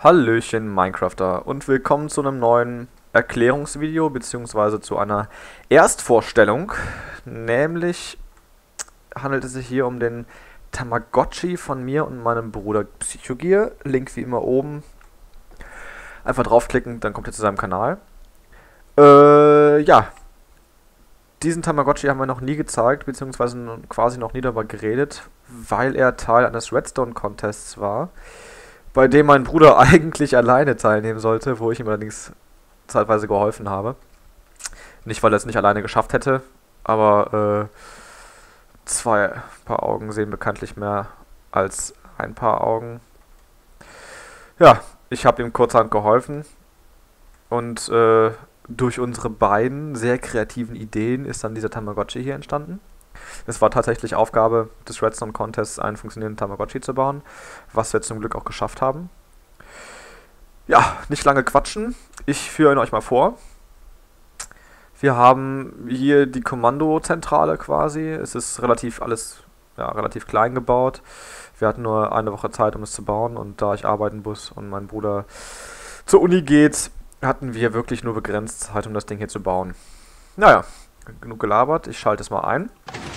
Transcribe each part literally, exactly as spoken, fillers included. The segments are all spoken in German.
Hallöchen Minecrafter und willkommen zu einem neuen Erklärungsvideo bzw. zu einer Erstvorstellung. Nämlich handelt es sich hier um den Tamagotchi von mir und meinem Bruder Psychogear. Link wie immer oben. Einfach draufklicken, dann kommt ihr zu seinem Kanal. Äh, ja. Diesen Tamagotchi haben wir noch nie gezeigt, beziehungsweise quasi noch nie darüber geredet, weil er Teil eines Redstone-Contests war, bei dem mein Bruder eigentlich alleine teilnehmen sollte, wo ich ihm allerdings zeitweise geholfen habe. Nicht, weil er es nicht alleine geschafft hätte, aber äh, zwei Paar Augen sehen bekanntlich mehr als ein Paar Augen. Ja, ich habe ihm kurzerhand geholfen und äh, durch unsere beiden sehr kreativen Ideen ist dann dieser Tamagotchi hier entstanden. Es war tatsächlich Aufgabe des Redstone Contests, einen funktionierenden Tamagotchi zu bauen, was wir zum Glück auch geschafft haben. Ja, nicht lange quatschen. Ich führe ihn euch mal vor. Wir haben hier die Kommandozentrale quasi. Es ist relativ alles ja, relativ klein gebaut. Wir hatten nur eine Woche Zeit, um es zu bauen, und da ich arbeiten muss und mein Bruder zur Uni geht, hatten wir wirklich nur begrenzt Zeit, um das Ding hier zu bauen. Naja, genug gelabert. Ich schalte es mal ein.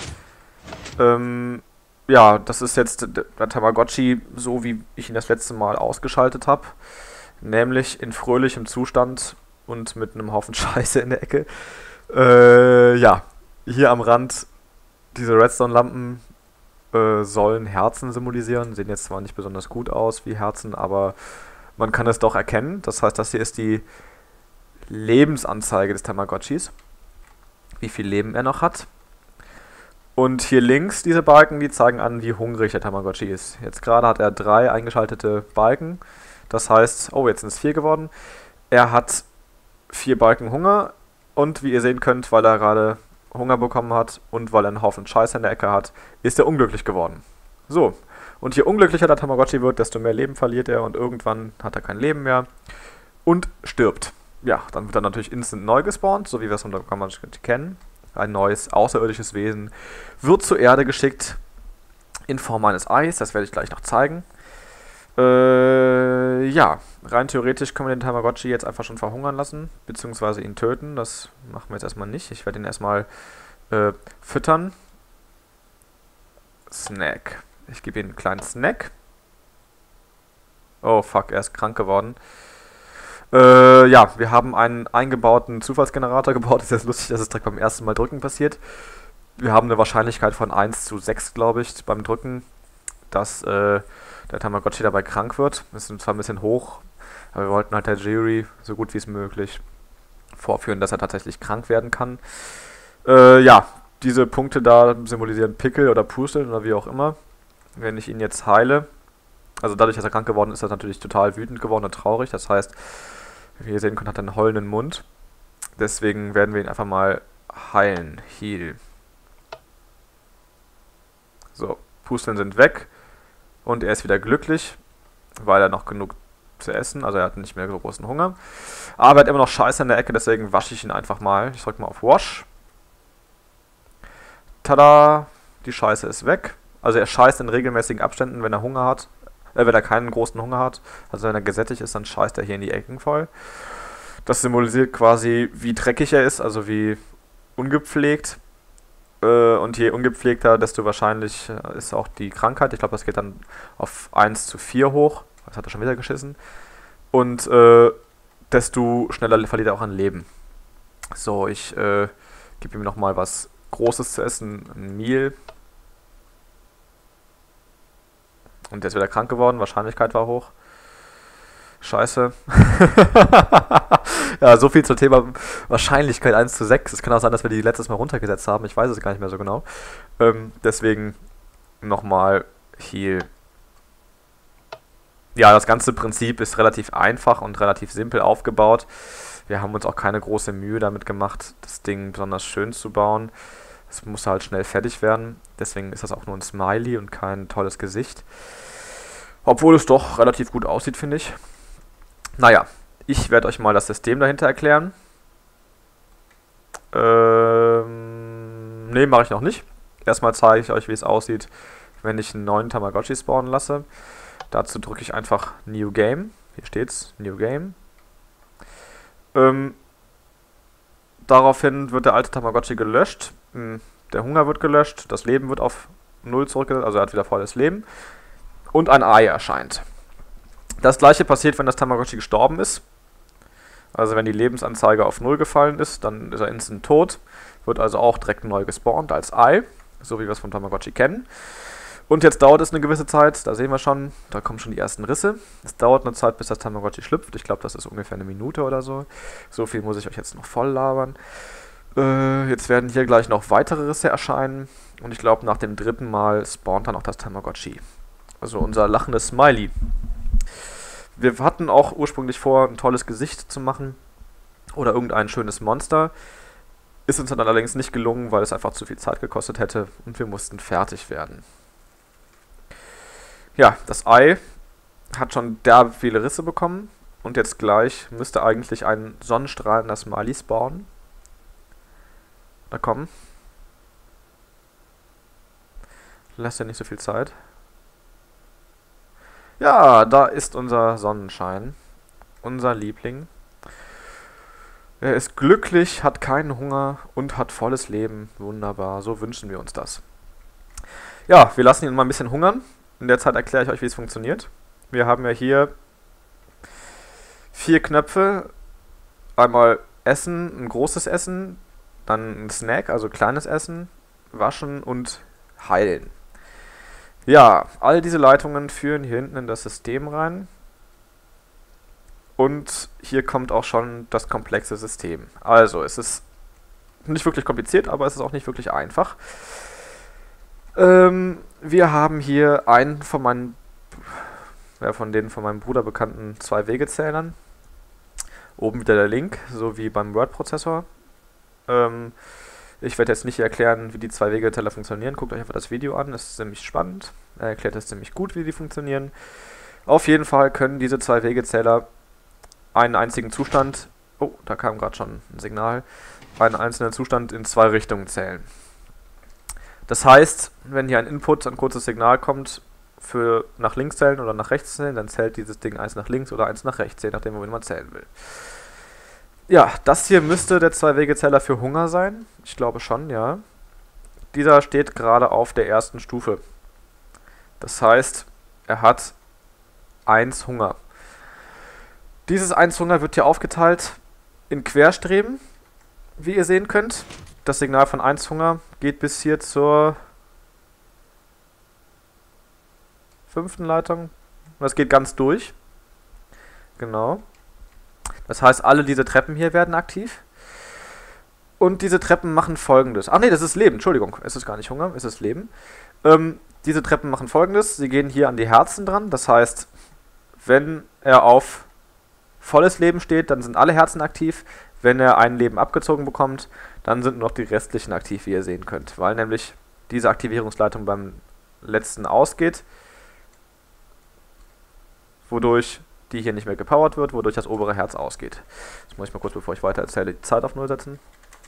Ähm, ja, das ist jetzt der Tamagotchi, so wie ich ihn das letzte Mal ausgeschaltet habe. Nämlich in fröhlichem Zustand und mit einem Haufen Scheiße in der Ecke. Äh, ja, hier am Rand diese Redstone-Lampen äh, sollen Herzen symbolisieren. Sehen jetzt zwar nicht besonders gut aus wie Herzen, aber man kann es doch erkennen. Das heißt, das hier ist die Lebensanzeige des Tamagotchis. Wie viel Leben er noch hat. Und hier links, diese Balken, die zeigen an, wie hungrig der Tamagotchi ist. Jetzt gerade hat er drei eingeschaltete Balken. Das heißt, oh, jetzt sind es vier geworden. Er hat vier Balken Hunger. Und wie ihr sehen könnt, weil er gerade Hunger bekommen hat und weil er einen Haufen Scheiße in der Ecke hat, ist er unglücklich geworden. So, und je unglücklicher der Tamagotchi wird, desto mehr Leben verliert er und irgendwann hat er kein Leben mehr und stirbt. Ja, dann wird er natürlich instant neu gespawnt, so wie wir es unter Tamagotchi kennen. Ein neues außerirdisches Wesen wird zur Erde geschickt in Form eines Eis, das werde ich gleich noch zeigen. Äh, ja, rein theoretisch können wir den Tamagotchi jetzt einfach schon verhungern lassen, beziehungsweise ihn töten. Das machen wir jetzt erstmal nicht. Ich werde ihn erstmal äh, füttern. Snack. Ich gebe ihm einen kleinen Snack. Oh fuck, er ist krank geworden. Äh, ja, wir haben einen eingebauten Zufallsgenerator gebaut. Ist jetzt lustig, dass es direkt beim ersten Mal drücken passiert. Wir haben eine Wahrscheinlichkeit von eins zu sechs, glaube ich, beim Drücken, dass äh, der Tamagotchi dabei krank wird. Das ist zwar ein bisschen hoch, aber wir wollten halt der Jury so gut wie es möglich vorführen, dass er tatsächlich krank werden kann. Äh, ja, diese Punkte da symbolisieren Pickel oder Pusteln oder wie auch immer. Wenn ich ihn jetzt heile, also dadurch, dass er krank geworden ist, ist er natürlich total wütend geworden und traurig. Das heißt, wie ihr sehen könnt, hat er einen heulenden Mund. Deswegen werden wir ihn einfach mal heilen. Heal. So, Pusteln sind weg. Und er ist wieder glücklich, weil er noch genug zu essen, also er hat nicht mehr so großen Hunger. Aber er hat immer noch Scheiße in der Ecke, deswegen wasche ich ihn einfach mal. Ich drücke mal auf Wash. Tada! Die Scheiße ist weg. Also er scheißt in regelmäßigen Abständen, wenn er Hunger hat. Äh, wenn er keinen großen Hunger hat. Also wenn er gesättigt ist, dann scheißt er hier in die Ecken voll. Das symbolisiert quasi, wie dreckig er ist, also wie ungepflegt. Und je ungepflegter, desto wahrscheinlich ist auch die Krankheit. Ich glaube, das geht dann auf eins zu vier hoch. Das hat er schon wieder geschissen. Und äh, desto schneller verliert er auch an Leben. So, ich äh, gebe ihm nochmal was Großes zu essen. Ein Meal. Und der ist wieder krank geworden. Wahrscheinlichkeit war hoch. Scheiße. Ja, so viel zum Thema Wahrscheinlichkeit eins zu sechs. Es kann auch sein, dass wir die letztes Mal runtergesetzt haben. Ich weiß es gar nicht mehr so genau. Ähm, deswegen nochmal Heal. Ja, das ganze Prinzip ist relativ einfach und relativ simpel aufgebaut. Wir haben uns auch keine große Mühe damit gemacht, das Ding besonders schön zu bauen. Es muss halt schnell fertig werden. Deswegen ist das auch nur ein Smiley und kein tolles Gesicht. Obwohl es doch relativ gut aussieht, finde ich. Naja, ich werde euch mal das System dahinter erklären. Ähm, ne, mache ich noch nicht. Erstmal zeige ich euch, wie es aussieht, wenn ich einen neuen Tamagotchi spawnen lasse. Dazu drücke ich einfach New Game. Hier steht's, New Game. Ähm, daraufhin wird der alte Tamagotchi gelöscht. Der Hunger wird gelöscht, das Leben wird auf null zurückgesetzt, also er hat wieder volles Leben. Und ein Ei erscheint. Das gleiche passiert, wenn das Tamagotchi gestorben ist. Also wenn die Lebensanzeige auf null gefallen ist, dann ist er instant tot. Wird also auch direkt neu gespawnt als Ei, so wie wir es vom Tamagotchi kennen. Und jetzt dauert es eine gewisse Zeit, da sehen wir schon, da kommen schon die ersten Risse. Es dauert eine Zeit, bis das Tamagotchi schlüpft. Ich glaube, das ist ungefähr eine Minute oder so. So viel muss ich euch jetzt noch voll labern. Äh, jetzt werden hier gleich noch weitere Risse erscheinen. Und ich glaube, nach dem dritten Mal spawnt dann auch das Tamagotchi. Also unser lachendes Smiley. Wir hatten auch ursprünglich vor, ein tolles Gesicht zu machen. Oder irgendein schönes Monster. Ist uns dann allerdings nicht gelungen, weil es einfach zu viel Zeit gekostet hätte. Und wir mussten fertig werden. Ja, das Ei hat schon derbe viele Risse bekommen und jetzt gleich müsste eigentlich ein sonnenstrahlender Smiley spawnen. Na komm. Lässt ja nicht so viel Zeit. Ja, da ist unser Sonnenschein. Unser Liebling. Er ist glücklich, hat keinen Hunger und hat volles Leben. Wunderbar, so wünschen wir uns das. Ja, wir lassen ihn mal ein bisschen hungern. In der Zeit erkläre ich euch, wie es funktioniert. Wir haben ja hier vier Knöpfe. Einmal Essen, ein großes Essen, dann ein Snack, also kleines Essen, Waschen und Heilen. Ja, all diese Leitungen führen hier hinten in das System rein. Und hier kommt auch schon das komplexe System. Also, es ist nicht wirklich kompliziert, aber es ist auch nicht wirklich einfach. Ähm, wir haben hier einen von meinen, ja, von den von meinem Bruder bekannten Zwei-Wege-Zählern. Oben wieder der Link, so wie beim Word-Prozessor. Ähm, ich werde jetzt nicht hier erklären, wie die Zwei-Wege-Zähler funktionieren. Guckt euch einfach das Video an, es ist ziemlich spannend. Er erklärt es ziemlich gut, wie die funktionieren. Auf jeden Fall können diese Zwei-Wege-Zähler einen einzigen Zustand, oh, da kam gerade schon ein Signal, einen einzelnen Zustand in zwei Richtungen zählen. Das heißt, wenn hier ein Input, ein kurzes Signal kommt, für nach links zählen oder nach rechts zählen, dann zählt dieses Ding eins nach links oder eins nach rechts, je nachdem, wohin man zählen will. Ja, das hier müsste der Zwei-Wege-Zähler für Hunger sein. Ich glaube schon, ja. Dieser steht gerade auf der ersten Stufe. Das heißt, er hat eins Hunger. Dieses eins Hunger wird hier aufgeteilt in Querstreben, wie ihr sehen könnt. Das Signal von eins Hunger geht bis hier zur fünften Leitung. Das geht ganz durch. Genau. Das heißt, alle diese Treppen hier werden aktiv. Und diese Treppen machen Folgendes. Ach nee, das ist Leben. Entschuldigung, es ist gar nicht Hunger, es ist Leben. Ähm, diese Treppen machen Folgendes. Sie gehen hier an die Herzen dran. Das heißt, wenn er auf volles Leben steht, dann sind alle Herzen aktiv. Wenn er ein Leben abgezogen bekommt, dann sind nur noch die restlichen aktiv, wie ihr sehen könnt. Weil nämlich diese Aktivierungsleitung beim letzten ausgeht, wodurch die hier nicht mehr gepowert wird, wodurch das obere Herz ausgeht. Das muss ich mal kurz, bevor ich weiter erzähle, die Zeit auf null setzen.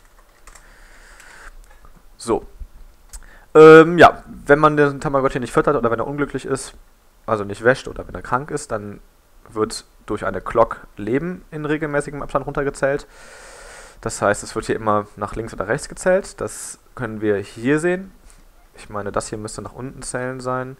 So. Ähm, ja, wenn man den Tamagotchi nicht füttert oder wenn er unglücklich ist, also nicht wäscht oder wenn er krank ist, dann wird durch eine Clock Leben in regelmäßigem Abstand runtergezählt. Das heißt, es wird hier immer nach links oder rechts gezählt. Das können wir hier sehen. Ich meine, das hier müsste nach unten zählen sein.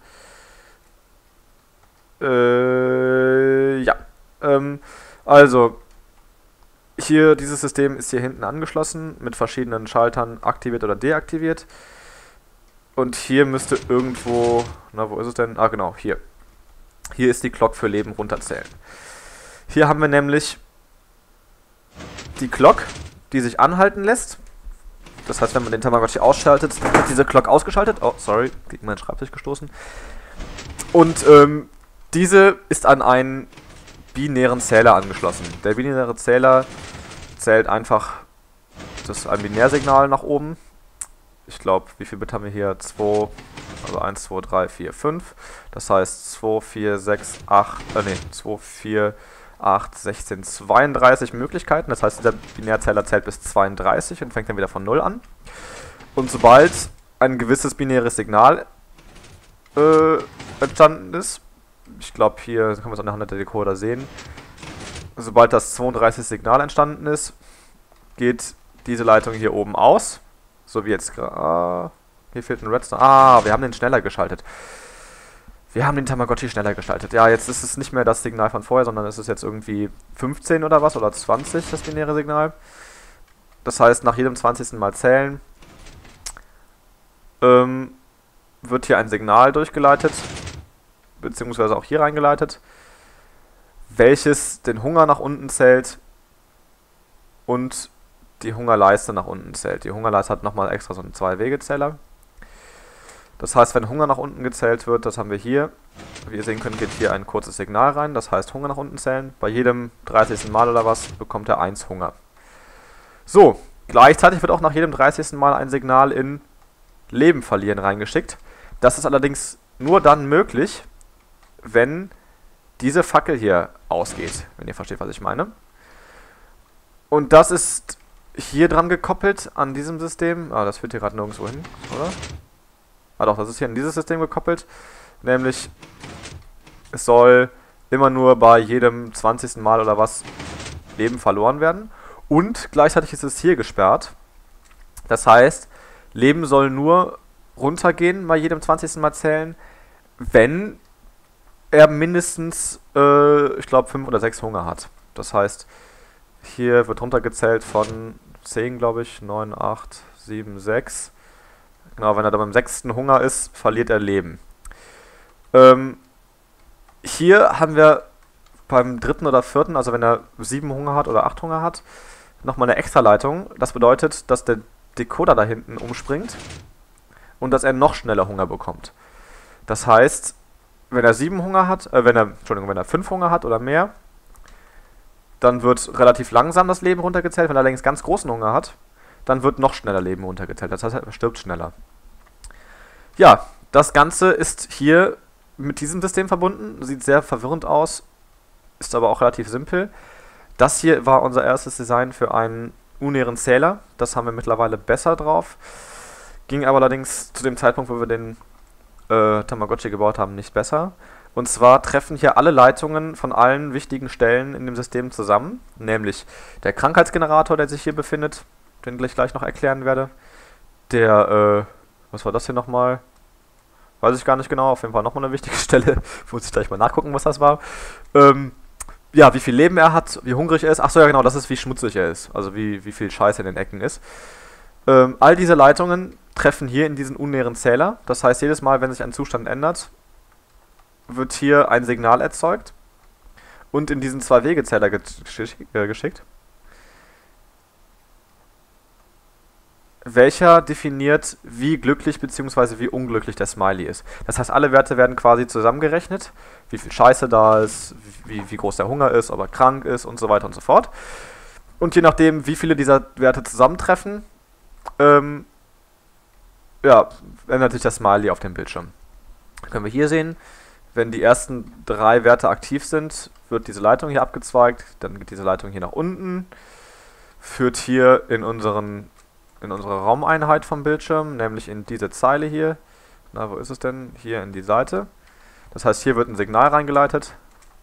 Äh, ja. Ähm, also, hier, dieses System ist hier hinten angeschlossen, mit verschiedenen Schaltern aktiviert oder deaktiviert. Und hier müsste irgendwo, na, wo ist es denn? Ah, genau, hier. Hier ist die Clock für Leben runterzählen. Hier haben wir nämlich die Clock, die sich anhalten lässt. Das heißt, wenn man den Tamagotchi ausschaltet, wird diese Clock ausgeschaltet. Oh, sorry, gegen meinen Schreibtisch gestoßen. Und ähm, diese ist an einen binären Zähler angeschlossen. Der binäre Zähler zählt einfach, das ist ein Binärsignal nach oben. Ich glaube, wie viel Bit haben wir hier? zwei, also eins, zwei, drei, vier, fünf. Das heißt zwei, vier, sechs, acht, äh ne, zwei, vier, acht, sechzehn, zweiunddreißig Möglichkeiten. Das heißt, dieser Binärzähler zählt bis zweiunddreißig und fängt dann wieder von null an. Und sobald ein gewisses binäres Signal äh, entstanden ist, ich glaube hier, können wir es anhand der Decoder sehen, sobald das zweiunddreißigste Signal entstanden ist, geht diese Leitung hier oben aus. So wie jetzt gerade. Ah, hier fehlt ein Redstone. Ah, wir haben den schneller geschaltet. Wir haben den Tamagotchi schneller geschaltet. Ja, jetzt ist es nicht mehr das Signal von vorher, sondern es ist jetzt irgendwie fünfzehn oder was, oder zwanzig, das binäre Signal. Das heißt, nach jedem zwanzigsten Mal zählen ähm, wird hier ein Signal durchgeleitet, beziehungsweise auch hier reingeleitet, welches den Hunger nach unten zählt und die Hungerleiste nach unten zählt. Die Hungerleiste hat nochmal extra so einen Zwei-Wege-Zähler. Das heißt, wenn Hunger nach unten gezählt wird, das haben wir hier. Wie ihr sehen könnt, geht hier ein kurzes Signal rein, das heißt Hunger nach unten zählen. Bei jedem dreißigsten Mal oder was bekommt er eins Hunger. So, gleichzeitig wird auch nach jedem dreißigsten Mal ein Signal in Leben verlieren reingeschickt. Das ist allerdings nur dann möglich, wenn diese Fackel hier ausgeht, wenn ihr versteht, was ich meine. Und das ist hier dran gekoppelt an diesem System. Ah, das führt hier gerade nirgendwo hin, oder? Ah doch, das ist hier in dieses System gekoppelt. Nämlich, es soll immer nur bei jedem zwanzigsten Mal oder was Leben verloren werden. Und gleichzeitig ist es hier gesperrt. Das heißt, Leben soll nur runtergehen bei jedem zwanzigsten Mal zählen, wenn er mindestens, äh, ich glaube, fünf oder sechs Hunger hat. Das heißt, hier wird runtergezählt von zehn, glaube ich, neun, acht, sieben, sechs. Genau, wenn er dann beim sechsten Hunger ist, verliert er Leben. Ähm, hier haben wir beim dritten oder vierten, also wenn er sieben Hunger hat oder acht Hunger hat, nochmal eine Extraleitung. Das bedeutet, dass der Decoder da hinten umspringt und dass er noch schneller Hunger bekommt. Das heißt, wenn er sieben Hunger hat, äh, wenn er, Entschuldigung, wenn er fünf Hunger hat oder mehr, dann wird relativ langsam das Leben runtergezählt. Wenn er allerdings ganz großen Hunger hat, dann wird noch schneller Leben runtergezählt. Das heißt, er stirbt schneller. Ja, das Ganze ist hier mit diesem System verbunden. Sieht sehr verwirrend aus, ist aber auch relativ simpel. Das hier war unser erstes Design für einen unären Zähler. Das haben wir mittlerweile besser drauf. Ging aber allerdings zu dem Zeitpunkt, wo wir den äh, Tamagotchi gebaut haben, nicht besser. Und zwar treffen hier alle Leitungen von allen wichtigen Stellen in dem System zusammen. Nämlich der Krankheitsgenerator, der sich hier befindet, den ich gleich noch erklären werde. Der, äh, was war das hier nochmal? Weiß ich gar nicht genau, auf jeden Fall nochmal eine wichtige Stelle. Muss ich gleich mal nachgucken, was das war. Ähm, ja, wie viel Leben er hat, wie hungrig er ist. Achso, ja genau, das ist, wie schmutzig er ist. Also wie, wie viel Scheiße in den Ecken ist. Ähm, all diese Leitungen treffen hier in diesen unären Zähler. Das heißt, jedes Mal, wenn sich ein Zustand ändert, wird hier ein Signal erzeugt und in diesen Zwei-Wege-Zähler geschick, äh, geschickt. Welcher definiert, wie glücklich bzw. wie unglücklich der Smiley ist. Das heißt, alle Werte werden quasi zusammengerechnet, wie viel Scheiße da ist, wie, wie groß der Hunger ist, ob er krank ist und so weiter und so fort. Und je nachdem, wie viele dieser Werte zusammentreffen, ähm, ja, ändert sich das Smiley auf dem Bildschirm. Können wir hier sehen, wenn die ersten drei Werte aktiv sind, wird diese Leitung hier abgezweigt, dann geht diese Leitung hier nach unten, führt hier in unseren in unsere Raumeinheit vom Bildschirm, nämlich in diese Zeile hier. Na, wo ist es denn? Hier in die Seite. Das heißt, hier wird ein Signal reingeleitet.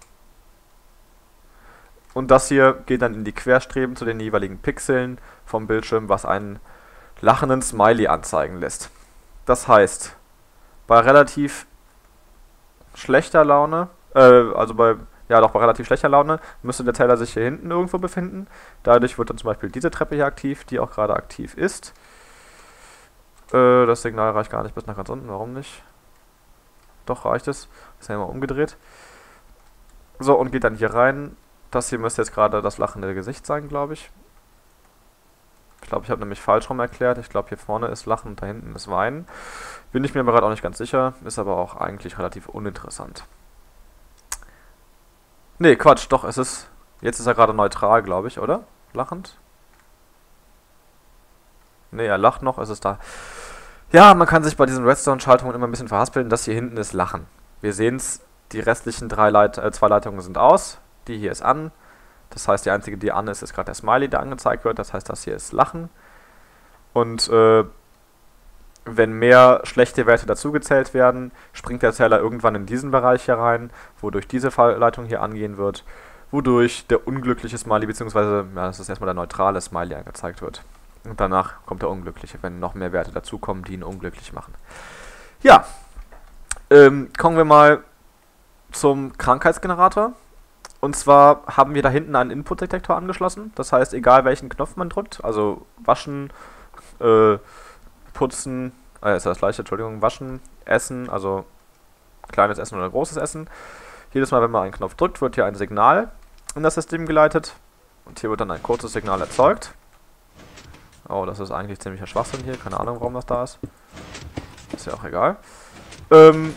Und das hier geht dann in die Querstreben zu den jeweiligen Pixeln vom Bildschirm, was einen lachenden Smiley anzeigen lässt. Das heißt, bei relativ schlechter Laune, äh, also bei Ja, doch bei relativ schlechter Laune müsste der Zähler sich hier hinten irgendwo befinden. Dadurch wird dann zum Beispiel diese Treppe hier aktiv, die auch gerade aktiv ist. Äh, das Signal reicht gar nicht bis nach ganz unten, warum nicht? Doch, reicht es. Das ist ja mal umgedreht. So, und geht dann hier rein. Das hier müsste jetzt gerade das lachende Gesicht sein, glaube ich. Ich glaube, ich habe nämlich falsch rum erklärt. Ich glaube, hier vorne ist Lachen und da hinten ist Weinen. Bin ich mir aber gerade auch nicht ganz sicher. Ist aber auch eigentlich relativ uninteressant. Nee, Quatsch, doch, es ist... Jetzt ist er gerade neutral, glaube ich, oder? Lachend? Nee, er lacht noch, es ist da. Ja, man kann sich bei diesen Redstone-Schaltungen immer ein bisschen verhaspeln. Das hier hinten ist Lachen. Wir sehen es, die restlichen drei Leit äh, zwei Leitungen sind aus. Die hier ist an. Das heißt, die einzige, die an ist, ist gerade der Smiley, der angezeigt wird. Das heißt, das hier ist Lachen. Und äh, wenn mehr schlechte Werte dazugezählt werden, springt der Zähler irgendwann in diesen Bereich hier rein, wodurch diese Fallleitung hier angehen wird, wodurch der unglückliche Smiley, beziehungsweise, ja, das ist erstmal der neutrale Smiley angezeigt wird. Und danach kommt der unglückliche, wenn noch mehr Werte dazukommen, die ihn unglücklich machen. Ja, ähm, kommen wir mal zum Krankheitsgenerator. Und zwar haben wir da hinten einen Input-Detektor angeschlossen. Das heißt, egal welchen Knopf man drückt, also waschen, äh, putzen, äh, ist das gleiche, Entschuldigung, waschen, essen, also kleines Essen oder großes Essen. Jedes Mal, wenn man einen Knopf drückt, wird hier ein Signal in das System geleitet. Und hier wird dann ein kurzes Signal erzeugt. Oh, das ist eigentlich ziemlicher Schwachsinn hier. Keine Ahnung, warum das da ist. Ist ja auch egal. Ähm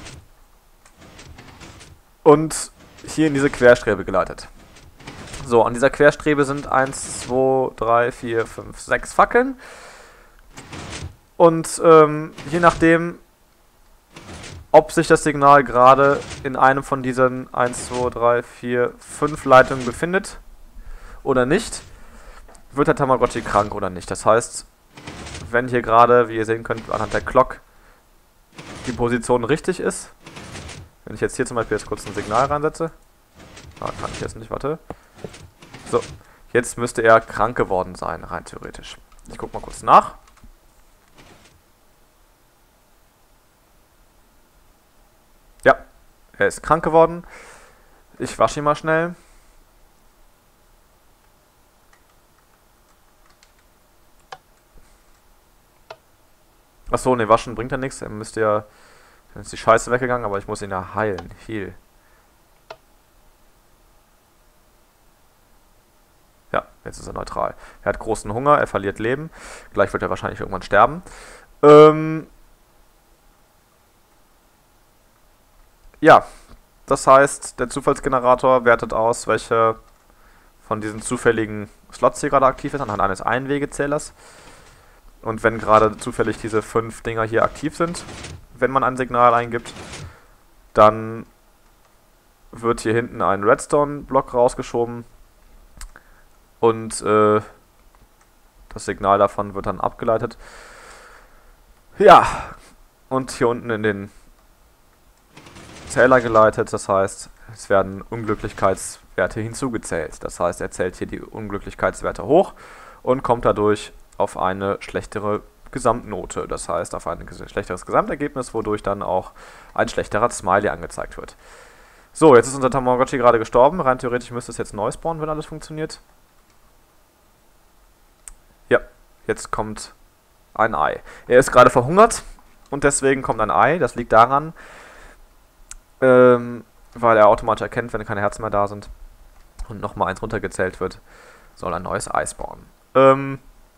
und hier in diese Querstrebe geleitet. So, an dieser Querstrebe sind eins, zwei, drei, vier, fünf, sechs Fackeln. Und ähm, je nachdem, ob sich das Signal gerade in einem von diesen eins, zwei, drei, vier, fünf Leitungen befindet oder nicht, wird der Tamagotchi krank oder nicht. Das heißt, wenn hier gerade, wie ihr sehen könnt, anhand der Clock die Position richtig ist, wenn ich jetzt hier zum Beispiel jetzt kurz ein Signal reinsetze, ah, kann ich jetzt nicht, warte. So, jetzt müsste er krank geworden sein, rein theoretisch. Ich gucke mal kurz nach. Ja, er ist krank geworden. Ich wasche ihn mal schnell. Achso, ne, waschen bringt ja nichts. Er müsste ja... Dann ist die Scheiße weggegangen, aber ich muss ihn ja heilen. Heal. Ja, jetzt ist er neutral. Er hat großen Hunger, er verliert Leben. Gleich wird er wahrscheinlich irgendwann sterben. Ähm... Ja, das heißt, der Zufallsgenerator wertet aus, welche von diesen zufälligen Slots hier gerade aktiv ist, anhand eines Einwegezählers. Und wenn gerade zufällig diese fünf Dinger hier aktiv sind, wenn man ein Signal eingibt, dann wird hier hinten ein Redstone-Block rausgeschoben und äh, das Signal davon wird dann abgeleitet. Ja, und hier unten in den Zähler geleitet, das heißt, es werden Unglücklichkeitswerte hinzugezählt. Das heißt, er zählt hier die Unglücklichkeitswerte hoch und kommt dadurch auf eine schlechtere Gesamtnote, das heißt auf ein schlechteres Gesamtergebnis, wodurch dann auch ein schlechterer Smiley angezeigt wird. So, jetzt ist unser Tamagotchi gerade gestorben. Rein theoretisch müsste es jetzt neu spawnen, wenn alles funktioniert. Ja, jetzt kommt ein Ei. Er ist gerade verhungert und deswegen kommt ein Ei. Das liegt daran, ähm, weil er automatisch erkennt, wenn keine Herzen mehr da sind und nochmal eins runtergezählt wird, soll ein neues Ei spawnen. Ähm,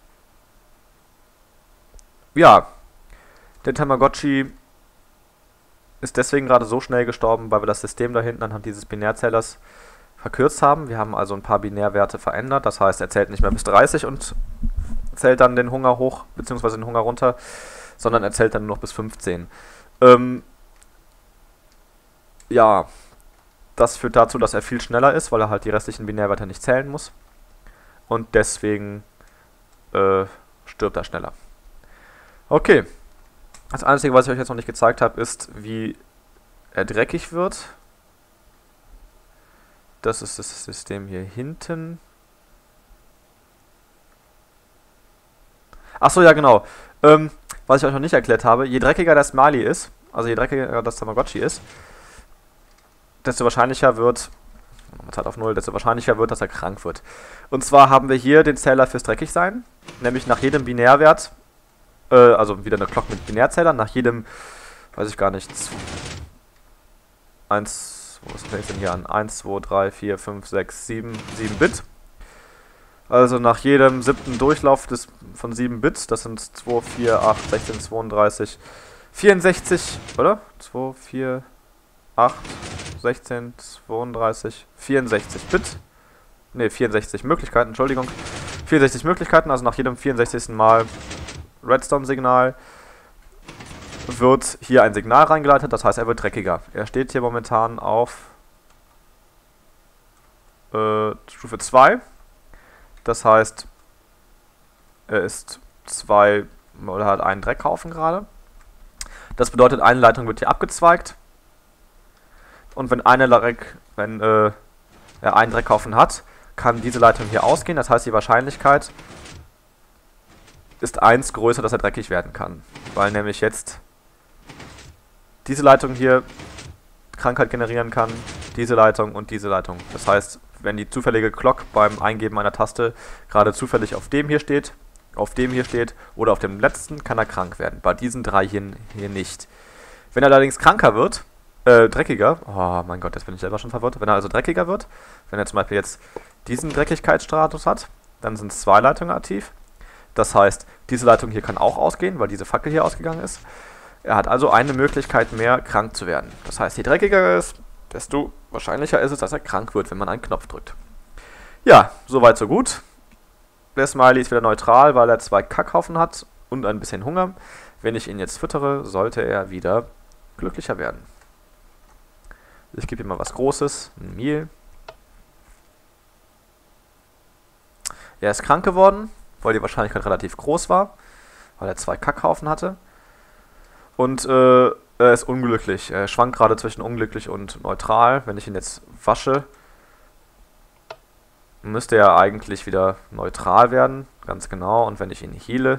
ja, der Tamagotchi ist deswegen gerade so schnell gestorben, weil wir das System da hinten anhand dieses Binärzählers verkürzt haben. Wir haben also ein paar Binärwerte verändert, das heißt, er zählt nicht mehr bis dreißig und zählt dann den Hunger hoch, beziehungsweise den Hunger runter, sondern er zählt dann nur noch bis fünfzehn. Ähm, ja, das führt dazu, dass er viel schneller ist, weil er halt die restlichen Binärwerte nicht zählen muss. Und deswegen äh, stirbt er schneller. Okay. Das Einzige, was ich euch jetzt noch nicht gezeigt habe, ist, wie er dreckig wird. Das ist das System hier hinten. Achso, ja genau. Ähm, was ich euch noch nicht erklärt habe, je dreckiger der Smiley ist, also je dreckiger das Tamagotchi ist, desto wahrscheinlicher wird, Zeit auf null, desto wahrscheinlicher wird, dass er krank wird. Und zwar haben wir hier den Zähler fürs Dreckigsein, nämlich nach jedem Binärwert, äh, also wieder eine Glock mit Binärzählern, nach jedem, weiß ich gar nicht, eins, wo ist das denn hier an? eins, zwei, drei, vier, fünf, sechs, sieben, sieben Bit. Also nach jedem siebten Durchlauf des, von sieben Bit, das sind zwei, vier, acht, sechzehn, zweiunddreißig, vierundsechzig, oder? zwei, vier, acht, sechzehn, zweiunddreißig, vierundsechzig Bit. Ne, vierundsechzig Möglichkeiten, Entschuldigung. vierundsechzig Möglichkeiten, also nach jedem vierundsechzigsten Mal Redstone-Signal wird hier ein Signal reingeleitet, das heißt, er wird dreckiger. Er steht hier momentan auf äh, Stufe zwei. Das heißt, er ist zwei, oder hat einen Dreckhaufen gerade. Das bedeutet, eine Leitung wird hier abgezweigt. Und wenn eine Dreck, wenn äh, er einen Dreckhaufen hat, kann diese Leitung hier ausgehen. Das heißt, die Wahrscheinlichkeit ist eins größer, dass er dreckig werden kann. Weil nämlich jetzt diese Leitung hier Krankheit generieren kann, diese Leitung und diese Leitung. Das heißt, wenn die zufällige Glock beim Eingeben einer Taste gerade zufällig auf dem hier steht, auf dem hier steht oder auf dem letzten, kann er krank werden. Bei diesen drei hier, hier nicht. Wenn er allerdings kranker wird, äh, dreckiger, oh mein Gott, jetzt bin ich selber schon verwirrt. Wenn er also dreckiger wird, wenn er zum Beispiel jetzt diesen Dreckigkeitsstatus hat, dann sind zwei Leitungen aktiv. Das heißt, diese Leitung hier kann auch ausgehen, weil diese Fackel hier ausgegangen ist. Er hat also eine Möglichkeit mehr, krank zu werden. Das heißt, je dreckiger er ist, desto wahrscheinlicher ist es, dass er krank wird, wenn man einen Knopf drückt. Ja, soweit so gut. Der Smiley ist wieder neutral, weil er zwei Kackhaufen hat und ein bisschen Hunger. Wenn ich ihn jetzt füttere, sollte er wieder glücklicher werden. Ich gebe ihm mal was Großes, ein Mehl. Er ist krank geworden, weil die Wahrscheinlichkeit relativ groß war, weil er zwei Kackhaufen hatte. Und äh, er ist unglücklich. Er schwankt gerade zwischen unglücklich und neutral. Wenn ich ihn jetzt wasche, müsste er eigentlich wieder neutral werden. Ganz genau. Und wenn ich ihn heale,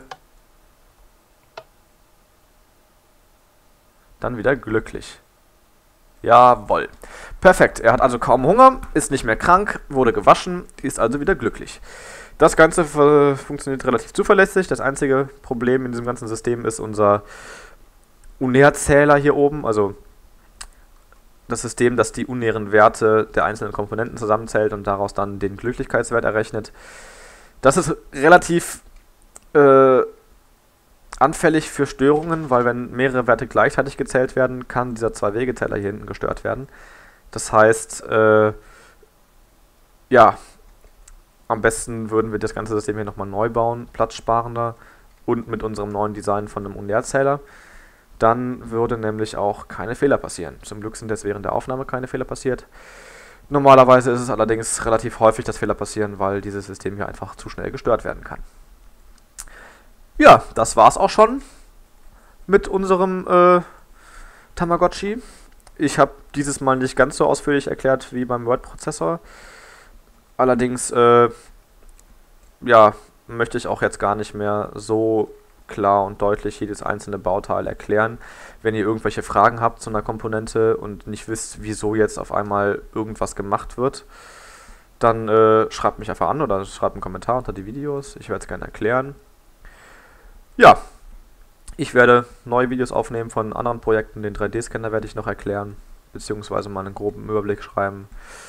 dann wieder glücklich. Jawohl. Perfekt. Er hat also kaum Hunger, ist nicht mehr krank, wurde gewaschen, ist also wieder glücklich. Das Ganze funktioniert relativ zuverlässig. Das einzige Problem in diesem ganzen System ist unser Uner-Zähler hier oben, also das System, das die unären Werte der einzelnen Komponenten zusammenzählt und daraus dann den Glücklichkeitswert errechnet. Das ist relativ äh, anfällig für Störungen, weil wenn mehrere Werte gleichzeitig gezählt werden, kann dieser Zwei-Wege-Zähler hier hinten gestört werden. Das heißt, äh, ja, am besten würden wir das ganze System hier nochmal neu bauen, platzsparender und mit unserem neuen Design von einem Uner-Zähler. Dann würde nämlich auch keine Fehler passieren. Zum Glück sind jetzt während der Aufnahme keine Fehler passiert. Normalerweise ist es allerdings relativ häufig, dass Fehler passieren, weil dieses System hier einfach zu schnell gestört werden kann. Ja, das war's auch schon mit unserem äh, Tamagotchi. Ich habe dieses Mal nicht ganz so ausführlich erklärt wie beim Word-Prozessor. Allerdings äh, ja, möchte ich auch jetzt gar nicht mehr so klar und deutlich jedes einzelne Bauteil erklären. Wenn ihr irgendwelche Fragen habt zu einer Komponente und nicht wisst, wieso jetzt auf einmal irgendwas gemacht wird, dann äh, schreibt mich einfach an oder schreibt einen Kommentar unter die Videos. Ich werde es gerne erklären. Ja, ich werde neue Videos aufnehmen von anderen Projekten. Den drei D-Scanner werde ich noch erklären, beziehungsweise mal einen groben Überblick schreiben.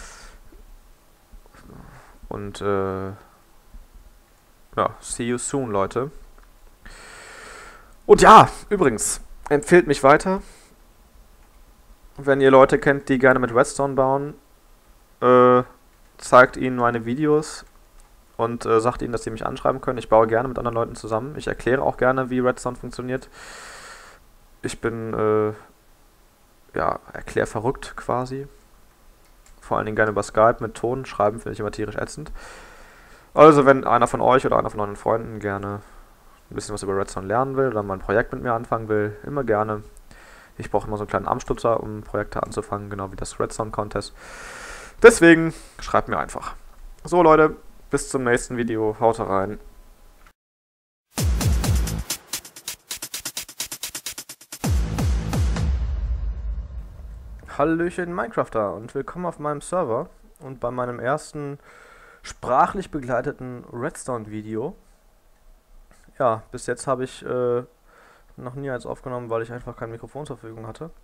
Und äh, ja, see you soon, Leute. Und ja, übrigens, empfehlt mich weiter. Wenn ihr Leute kennt, die gerne mit Redstone bauen, äh, zeigt ihnen meine Videos und äh, sagt ihnen, dass sie mich anschreiben können. Ich baue gerne mit anderen Leuten zusammen. Ich erkläre auch gerne, wie Redstone funktioniert. Ich bin, äh, ja, erklärverrückt quasi. Vor allen Dingen gerne über Skype mit Ton. Schreiben finde ich immer tierisch ätzend. Also, wenn einer von euch oder einer von euren Freunden gerne ein bisschen was über Redstone lernen will oder mal ein Projekt mit mir anfangen will, immer gerne. Ich brauche immer so einen kleinen Armstupser, um Projekte anzufangen, genau wie das Redstone Contest. Deswegen schreibt mir einfach. So Leute, bis zum nächsten Video. Haut rein. Hallöchen Minecrafter und willkommen auf meinem Server und bei meinem ersten sprachlich begleiteten Redstone-Video. Ja, bis jetzt habe ich äh, noch nie eins aufgenommen, weil ich einfach kein Mikrofon zur Verfügung hatte.